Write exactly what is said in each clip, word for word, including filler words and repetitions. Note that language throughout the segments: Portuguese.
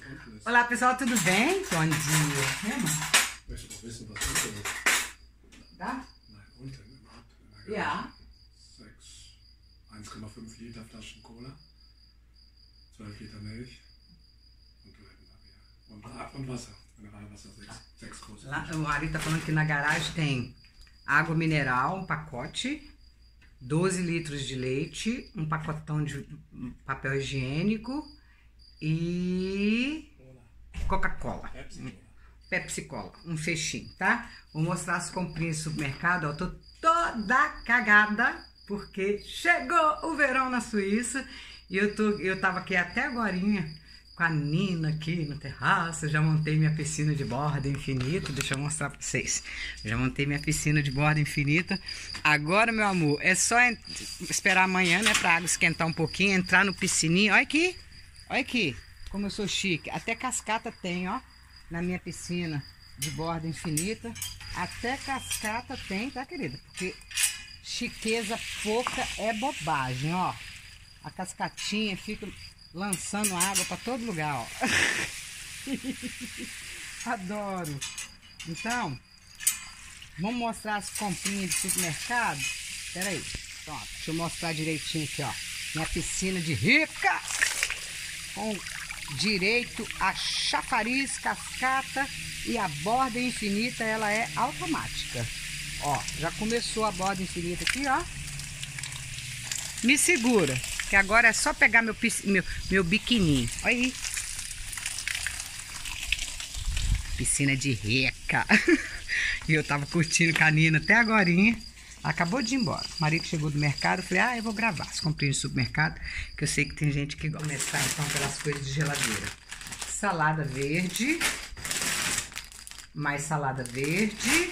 Olá pessoal, tudo bem? Bom dia. Möchtest du wissen, was unten ist? Da? Nein, unten im Ort. Ja. sechs, eins Komma fünf Liter Flaschen Cola, zwölf Liter Milch und, und, und Wasser. Mineralwasser, sechs große. Lá, o Ari tá falando que na garagem tem água mineral, um pacote, doze litros de leite, um pacotão de papel higiênico e Coca-Cola. Pepsi-Cola, um fechinho, tá? Vou mostrar as comprinhas do supermercado, ó, tô toda cagada porque chegou o verão na Suíça e eu, tô, eu tava aqui até agorinha com a Nina aqui no terraço, já montei minha piscina de borda infinita, deixa eu mostrar pra vocês, já montei minha piscina de borda infinita. Agora, meu amor, é só esperar amanhã, né, pra água esquentar um pouquinho, entrar no piscininho, olha aqui, olha aqui, como eu sou chique, até cascata tem, ó, na minha piscina de borda infinita, até cascata tem, tá, querida? Porque chiqueza pouca é bobagem, ó, a cascatinha fica lançando água para todo lugar, ó. Adoro. Então, vamos mostrar as comprinhas de supermercado. Espera aí. Pronto, deixa eu mostrar direitinho aqui, ó. Minha piscina de rica, com direito a chafariz, cascata e a borda infinita, ela é automática. Ó, já começou a borda infinita aqui, ó. Me segura. Que agora é só pegar meu, meu, meu biquininho. Olha aí. Piscina de rica. E eu tava curtindo com a Nina até agorinha. Acabou de ir embora. O marido chegou do mercado. Eu falei, ah, eu vou gravar as comprinhas do supermercado. Que eu sei que tem gente que gosta. Começar então pelas coisas de geladeira. Salada verde. Mais salada verde.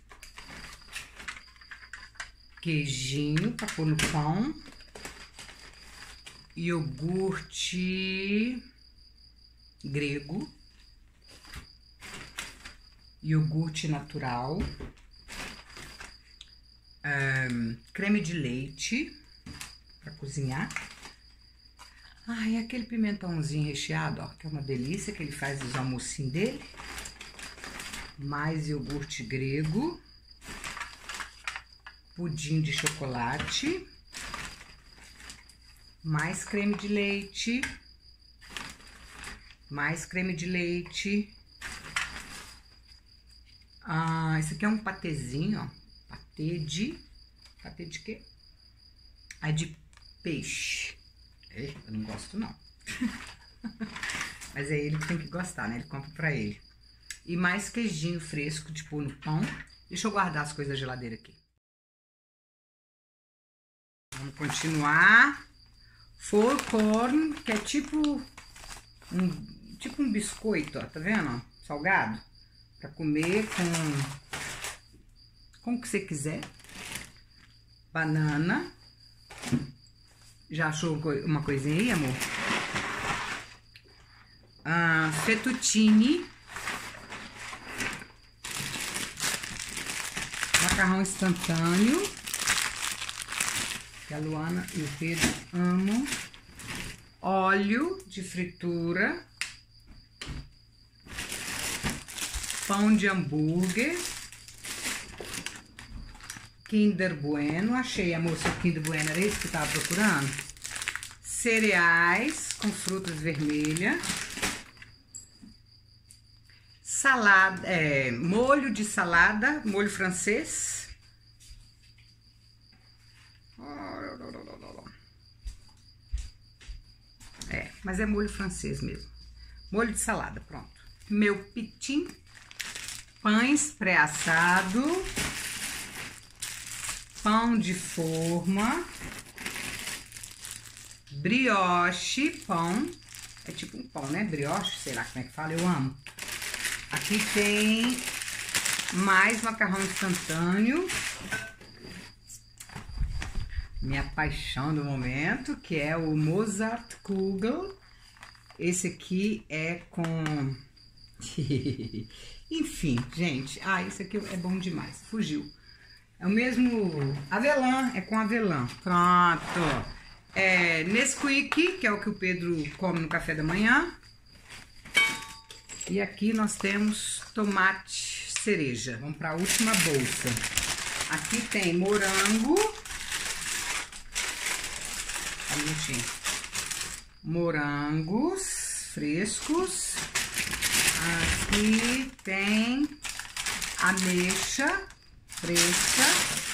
Queijinho pra pôr no pão. Iogurte grego, iogurte natural, um, creme de leite para cozinhar. Ah, e aquele pimentãozinho recheado, ó, que é uma delícia, que ele faz os almocinhos dele. Mais iogurte grego, pudim de chocolate. Mais creme de leite, mais creme de leite. Ah, esse aqui é um patezinho, ó, patê de, patê de quê? Ah, de peixe. É, eu não gosto não. Mas é ele que tem que gostar, né? Ele compra pra ele. E mais queijinho fresco de pôr no pão. Deixa eu guardar as coisas da geladeira aqui. Vamos continuar. Forcorn, que é tipo um, tipo um biscoito, ó, tá vendo? Salgado. Pra comer com, com o que você quiser. Banana. Já achou uma coisinha aí, amor? Ah, fettuccine. Macarrão instantâneo. Que a Luana e o Pedro amam. Óleo de fritura. Pão de hambúrguer. Kinder Bueno. Achei, amor, seu Kinder Bueno. Era isso que eu tava procurando? Cereais com frutas vermelhas. Salada, é, molho de salada, molho francês. É, mas é molho francês mesmo. Molho de salada, pronto. Meu pitim. Pães pré-assado. Pão de forma. Brioche, pão. É tipo um pão, né? Brioche, sei lá como é que fala, eu amo. Aqui tem mais macarrão instantâneo. Minha paixão do momento, que é o Mozartkugel. Esse aqui é com... Enfim, gente. Ah, esse aqui é bom demais. Fugiu. É o mesmo... Avelã, é com avelã. Pronto. É Nesquik, que é o que o Pedro come no café da manhã. E aqui nós temos tomate cereja. Vamos para a última bolsa. Aqui tem morango. Um minutinho. Morangos frescos. Aqui tem ameixa fresca.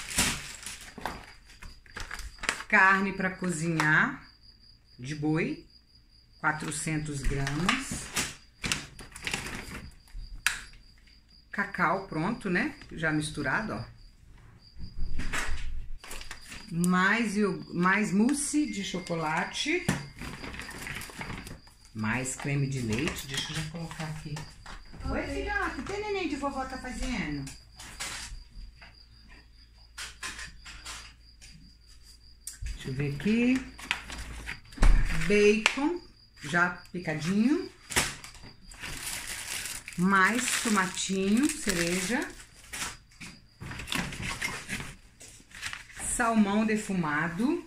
Carne para cozinhar de boi, quatrocentos gramas. Cacau pronto, né? Já misturado, ó. Mais, mais mousse de chocolate. Mais creme de leite. Deixa eu já colocar aqui. Oi, filhote. O que o neném de vovó tá fazendo? Deixa eu ver aqui. Bacon, já picadinho. Mais tomatinho, cereja. Salmão defumado.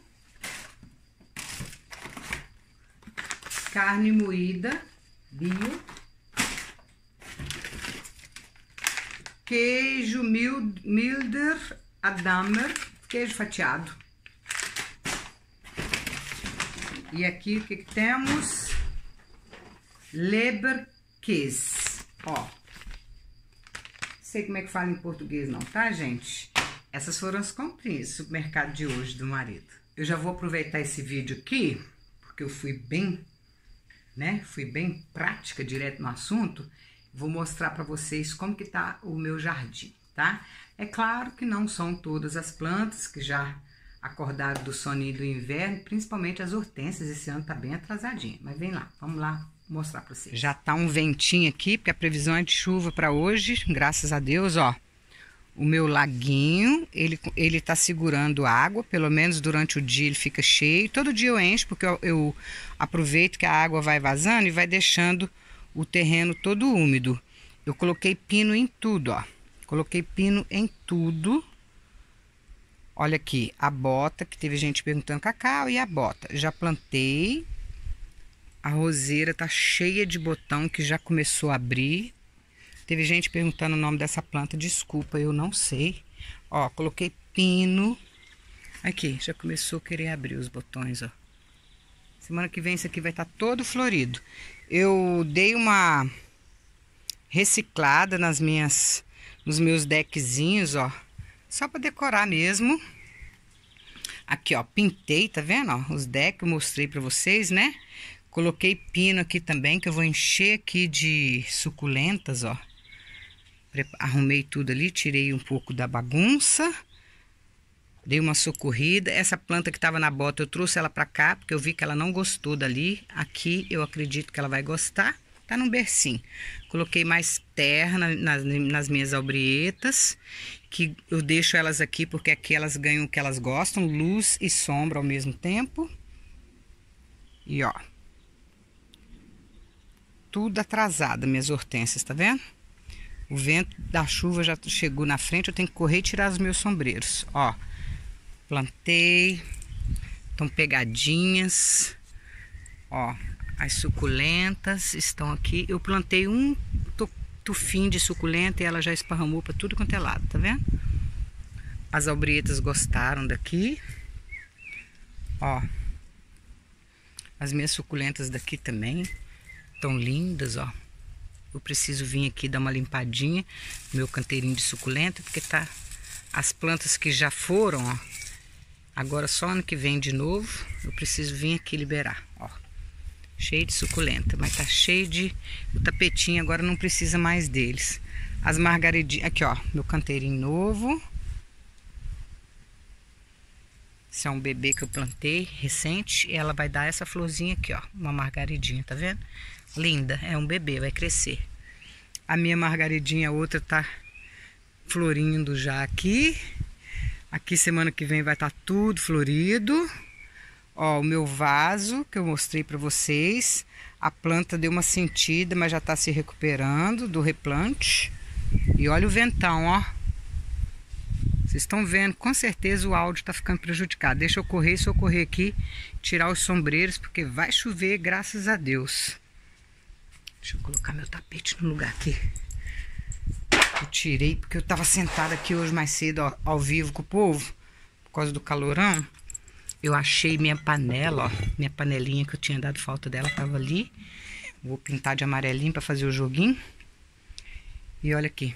Carne moída, bio. Queijo Milder Adamer, queijo fatiado. E aqui o que, que temos? Leberkäse. Ó, não sei como é que fala em português não, tá, gente? Essas foram as comprinhas do supermercado de hoje do marido. Eu já vou aproveitar esse vídeo aqui, porque eu fui bem, né? Fui bem prática, direto no assunto. Vou mostrar pra vocês como que tá o meu jardim, tá? É claro que não são todas as plantas que já acordaram do soninho do inverno, principalmente as hortênsias. Esse ano tá bem atrasadinha, mas vem lá, vamos lá mostrar pra vocês. Já tá um ventinho aqui, porque a previsão é de chuva pra hoje, graças a Deus, ó. O meu laguinho, ele, ele tá segurando água, pelo menos durante o dia ele fica cheio. Todo dia eu encho, porque eu, eu aproveito que a água vai vazando e vai deixando o terreno todo úmido. Eu coloquei pino em tudo, ó. Coloquei pino em tudo. Olha aqui, a bota, que teve gente perguntando, Cacau, e a bota? Já plantei. A roseira tá cheia de botão que já começou a abrir. Teve gente perguntando o nome dessa planta, desculpa, eu não sei. Ó, coloquei pino. Aqui, já começou a querer abrir os botões, ó. Semana que vem isso aqui vai estar todo florido. Eu dei uma reciclada nas minhas, nos meus deckzinhos, ó. Só para decorar mesmo. Aqui, ó, pintei, tá vendo, ó? Os decks eu mostrei para vocês, né? Coloquei pino aqui também, que eu vou encher aqui de suculentas, ó. Arrumei tudo ali, tirei um pouco da bagunça. Dei uma socorrida. Essa planta que estava na bota, eu trouxe ela pra cá, porque eu vi que ela não gostou dali. Aqui eu acredito que ela vai gostar. Tá num bercinho. Coloquei mais terra na, nas, nas minhas albrietas, que eu deixo elas aqui porque aqui elas ganham o que elas gostam, luz e sombra ao mesmo tempo. E ó, tudo atrasado, minhas hortênsias, tá vendo? O vento da chuva já chegou na frente, eu tenho que correr e tirar os meus sombreiros. Ó, plantei, estão pegadinhas. Ó, as suculentas estão aqui. Eu plantei um tufinho de suculenta e ela já esparramou para tudo quanto é lado, tá vendo? As albrietas gostaram daqui. Ó, as minhas suculentas daqui também estão lindas, ó. Eu preciso vir aqui dar uma limpadinha no meu canteirinho de suculenta, porque tá as plantas que já foram, ó. Agora só ano que vem de novo, eu preciso vir aqui liberar, ó. Cheio de suculenta, mas tá cheio de... O tapetinho agora não precisa mais deles. As margaridinhas... Aqui, ó, meu canteirinho novo. Esse é um bebê que eu plantei recente. E ela vai dar essa florzinha aqui, ó. Uma margaridinha, tá vendo? Linda, é um bebê, vai crescer. A minha margaridinha, outra tá florindo já aqui. Aqui semana que vem vai estar tudo florido. Ó, o meu vaso que eu mostrei pra vocês. A planta deu uma sentida, mas já tá se recuperando do replante. E olha o ventão, ó. Vocês estão vendo, com certeza o áudio tá ficando prejudicado. Deixa eu correr, se eu correr aqui, tirar os sombreiros, porque vai chover, graças a Deus. Deixa eu colocar meu tapete no lugar aqui. Eu tirei porque eu tava sentada aqui hoje mais cedo, ó, ao vivo com o povo, por causa do calorão. Eu achei minha panela, ó, minha panelinha que eu tinha dado falta dela, tava ali. Vou pintar de amarelinho pra fazer o joguinho. E olha aqui.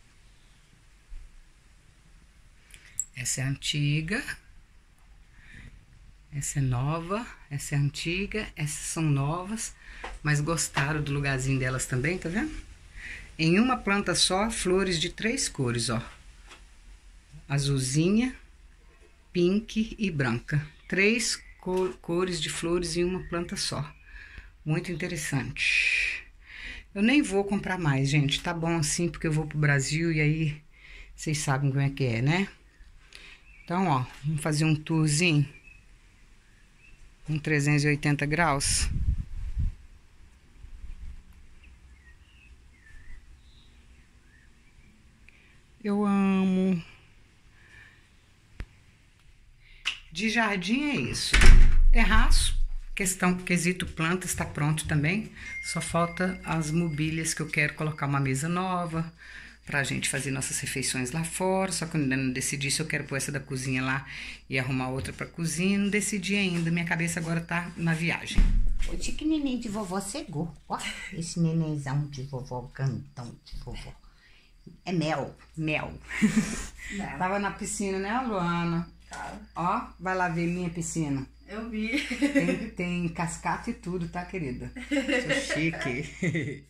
Essa é a antiga. Essa é nova. Essa é a antiga. Essas são novas. Mas gostaram do lugarzinho delas também, tá vendo? Em uma planta só, flores de três cores, ó. Azulzinha, pink e branca. Três cor, cores de flores em uma planta só. Muito interessante. Eu nem vou comprar mais, gente. Tá bom assim, porque eu vou pro Brasil e aí vocês sabem como é que é, né? Então, ó, vamos fazer um tourzinho. Um trezentos e oitenta graus. Eu amo. De jardim é isso. Terraço, questão, quesito planta está pronto também. Só falta as mobílias que eu quero colocar uma mesa nova pra gente fazer nossas refeições lá fora. Só que eu ainda não decidi se eu quero pôr essa da cozinha lá e arrumar outra pra cozinha. Não decidi ainda. Minha cabeça agora tá na viagem. O tique neném de vovó cegou. Ó, esse nenenzão de vovó, cantão de vovó. É mel, mel. Não. Tava na piscina, né, Luana? Tá. Ó, vai lá ver minha piscina. Eu vi. Tem, tem cascata e tudo, tá, querida? Sou chique.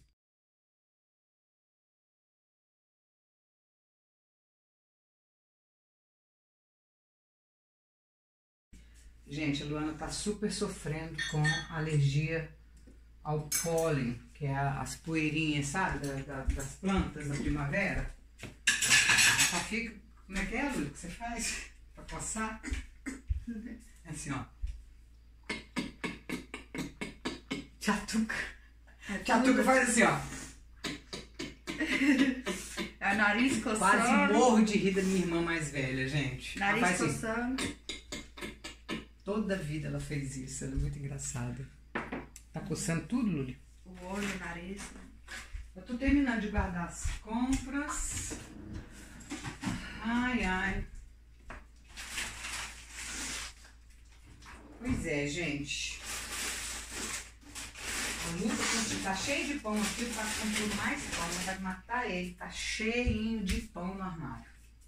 Gente, a Luana tá super sofrendo com alergia ao pólen, que é as poeirinhas, sabe, da, da, das plantas da primavera. Só fica... Como é que é, Lu, que você faz pra coçar? É assim, ó. Tchatuca. Tchatuca faz assim, ó. É o nariz coçando. Quase morro de rir da minha irmã mais velha, gente. Nariz ela faz assim. coçando. Toda a vida ela fez isso, ela é muito engraçada. Tá coçando tudo, Luli? O olho, o nariz. Eu tô terminando de guardar as compras. Ai, ai. Pois é, gente. A luta tá cheio de pão aqui, tá comprando mais pão, mas vai matar ele. Tá cheinho de pão no armário.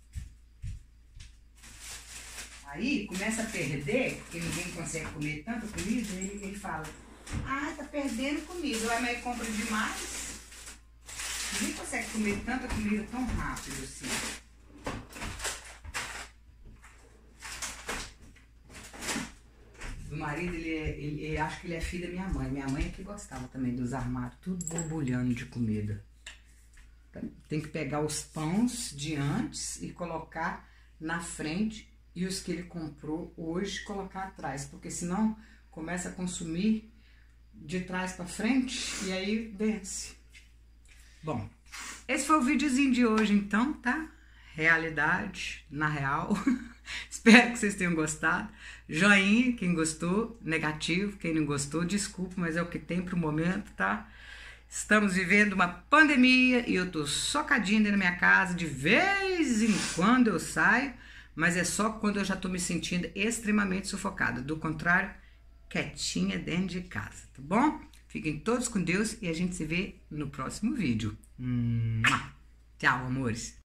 Aí começa a perder, porque ninguém consegue comer tanta comida, ele, ele fala, ah, tá perdendo comida, vai mas compra demais. Ninguém consegue comer tanta comida tão rápido assim. O marido, ele, é, ele, ele acha que ele é filho da minha mãe. Minha mãe é que gostava também dos armários, tudo borbulhando de comida. Tem que pegar os pães de antes e colocar na frente. E os que ele comprou hoje colocar atrás, porque senão começa a consumir de trás para frente e aí vence. Bom, esse foi o videozinho de hoje então, tá? Realidade, na real. Espero que vocês tenham gostado. Joinha, quem gostou, negativo, quem não gostou, desculpa, mas é o que tem pro momento, tá? Estamos vivendo uma pandemia e eu tô socadinha dentro da minha casa, de vez em quando eu saio. Mas é só quando eu já tô me sentindo extremamente sufocada. Do contrário, quietinha dentro de casa, tá bom? Fiquem todos com Deus e a gente se vê no próximo vídeo. Tchau, amores!